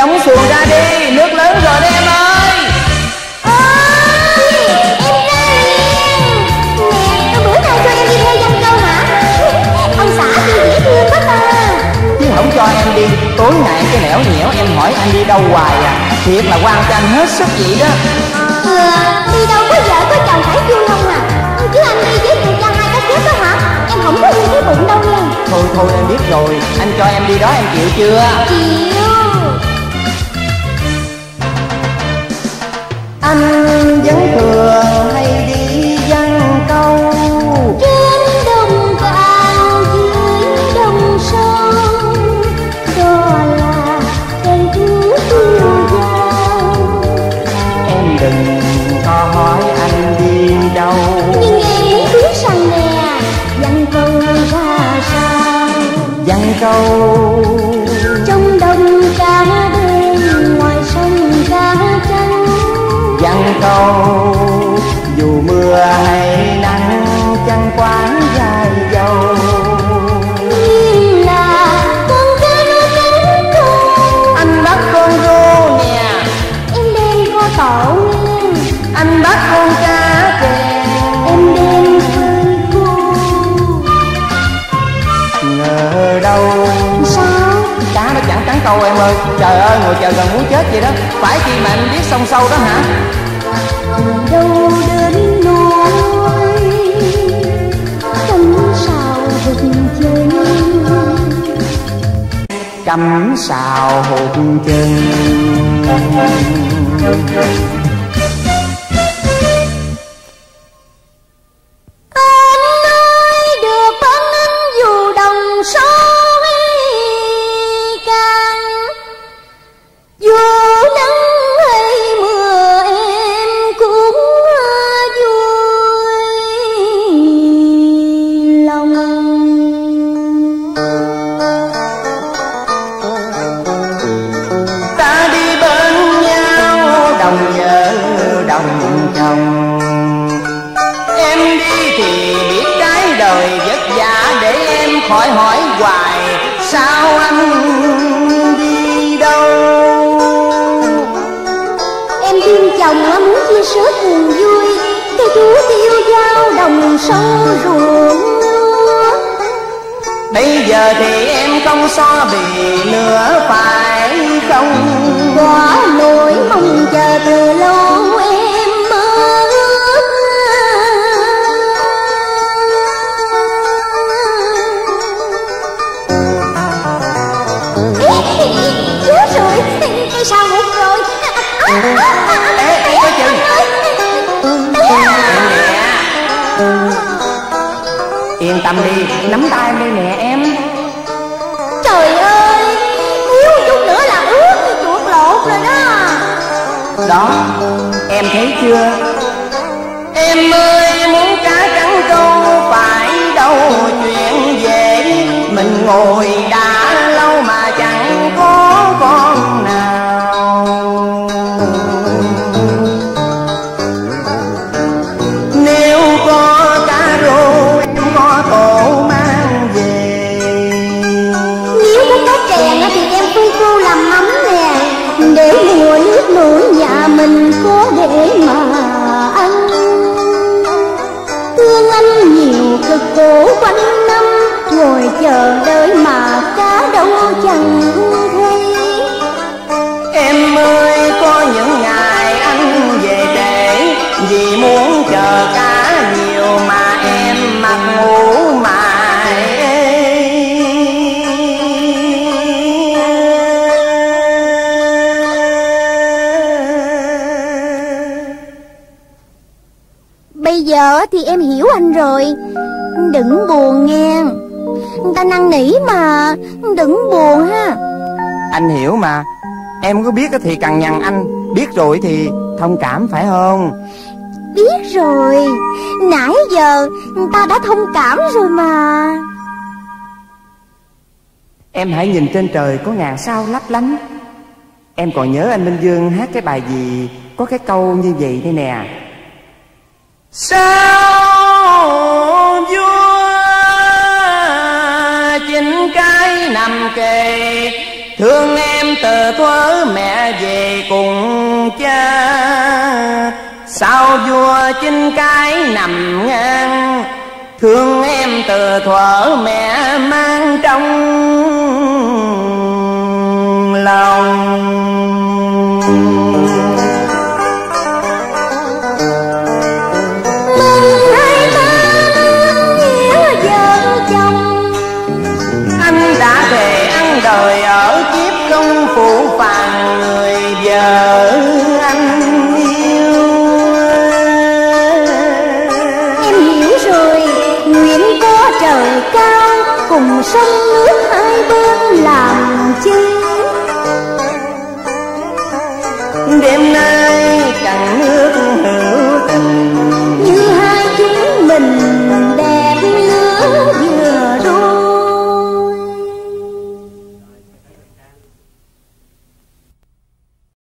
Giống xuồng ra đi, nước lớn rồi đấy em ơi. Ôi, em ra liền. Nè, bữa nay cho em đi theo Văn Câu hả? Ông xã thì dễ thương quá mà. Chứ không cho em đi, tối ngày cái nẻo nhẽo em hỏi anh đi đâu hoài à. Thiệt là quan cho anh hết sức vậy đó. Đi đâu có vợ có chồng phải vui không à. Chứ anh đi với người cha hai cái chết đó hả? Em không có yêu cái bụng đâu nha. Thôi em biết rồi, anh cho em đi đó em chịu chưa? Chịu. Anh vẫn thường hay đi Văn Câu, Trên đồng cạn dưới đồng sông, đó là cây thú tiêu dao. em đừng có hỏi anh đi đâu. Nhưng em muốn biết rằng nè, Văn Câu ra sao? Văn Câu Trong đồng cá đen, ngoài sông cá trắng. Văn Câu dù mưa hay nắng chẳng quán dài dầu. Nhưng là con cá nó cánh con. Anh bắt con rô nè, Em đem kho tộ nghe. anh bắt con cá kèn, Em đem phơi khô. ngờ đâu Sao? cá nó chẳng cắn câu em ơi. Trời ơi, ngồi chờ gần muốn chết vậy đó. Phải chi mà anh biết sông sâu đó hả? Đâu đến nỗi cắm sào hụt chân. Cắm sào hụt chân. Anh ơi được bắn anh dù đồng sông càng, dù nắng hay mưa em cũng vui lòng. Ta đi bên nhau đồng vợ đồng chồng. Em đi thì biết trái đời vất vả, để em khỏi hỏi hoài sao anh đi đâu. Em thương chồng muốn chia sẻ buồn vui, cây thú tiêu dao đồng sông ruộng lúa. Bây giờ thì em không so bì nữa phải không? Quả nỗi mong chờ từ lâu em mơ ước. Chết rồi, cây sao hụt rồi. Ê, coi chừng. Yên tâm đi, nắm tay em đây nè em. Trời ơi, thiếu chút nữa là ướt như chuột lột rồi đó. Đó, em thấy chưa? Em ơi muốn cá cắn câu phải đâu chuyện dễ. Mình ngồi đã lâu mà chẳng có con nào. Nếu có cá rô em có tổ mang về. Nếu có cá kèn thì em phơi khô làm mắm nè, để mùa nước nổi nhà mình có để mà ăn. Thương anh nhiều cực khổ quanh năm, ngồi chờ đợi mà cá đâu chẳng thấy. Em ơi có những ngày anh về trễ, vì muốn chờ cá nhiều mà em mặc ngủ mài. Bây giờ thì em hiểu anh rồi. Đừng buồn nghe, người ta năn nỉ mà, đừng buồn ha. Anh hiểu mà, em có biết thì cằn nhằn anh, biết rồi thì thông cảm phải không? Biết rồi, nãy giờ người ta đã thông cảm rồi mà. Em hãy nhìn trên trời có ngàn sao lấp lánh. Em còn nhớ anh Minh Dương hát cái bài gì có cái câu như vậy đây nè: sao vua chính cái nằm kề, Thương em từ thuở mẹ về cùng cha, sao vua chính cái nằm ngang. Thương em từ thuở mẹ mang trong lòng. Đời ở kiếp không phụ phàng người vợ anh yêu. Em hiểu rồi, nguyện có trời cao cùng sông nước